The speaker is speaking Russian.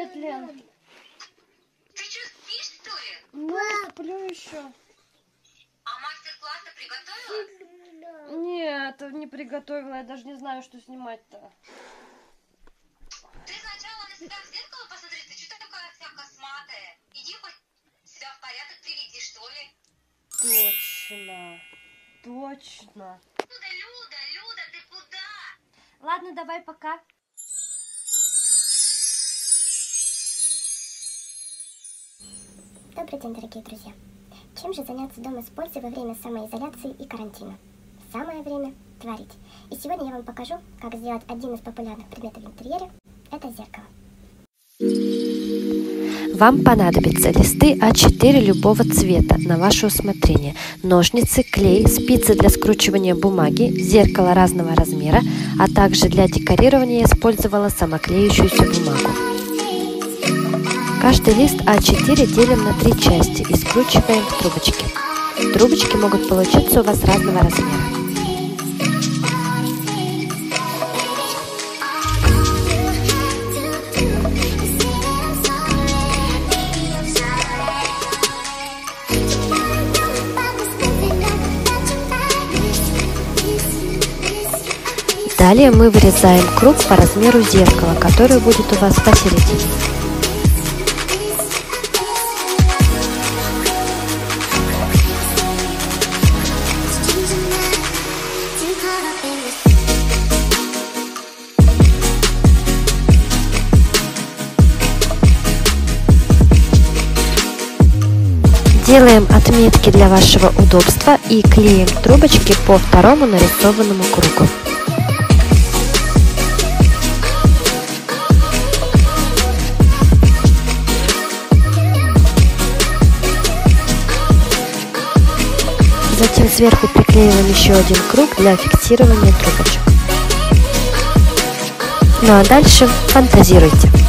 Привет, Лен. Ты что, спишь, что ли? Ну, сплю еще. А мастер-классы приготовила? Нет, не приготовила. Я даже не знаю, что снимать-то. Ты сначала на себя в зеркало посмотри. Ты что такая вся косматая? Иди хоть себя в порядок приведи, что ли? Точно. Точно. Люда, ты куда? Ладно, давай, пока. Добрый день, дорогие друзья! Чем же заняться дома с пользой во время самоизоляции и карантина? Самое время творить. И сегодня я вам покажу, как сделать один из популярных предметов в интерьере – это зеркало. Вам понадобятся листы А4 любого цвета на ваше усмотрение, ножницы, клей, спицы для скручивания бумаги, зеркало разного размера, а также для декорирования я использовала самоклеющуюся бумагу. Каждый лист А4 делим на 3 части и скручиваем в трубочки. Трубочки могут получиться у вас разного размера. Далее мы вырезаем круг по размеру зеркала, который будет у вас посередине. Делаем отметки для вашего удобства и клеим трубочки по второму нарисованному кругу. Затем сверху приклеиваем еще один круг для фиксирования трубочек. Ну а дальше фантазируйте.